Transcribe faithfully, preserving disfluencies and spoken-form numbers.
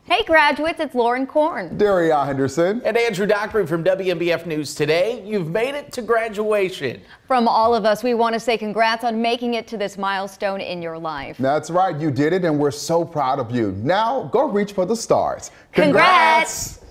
Hey graduates, it's Lauren Korn. Daria Henderson. And Andrew Dockery from W M B F News Today. You've made it to graduation. From all of us, we want to say congrats on making it to this milestone in your life. That's right, you did it and we're so proud of you. Now go reach for the stars. Congrats!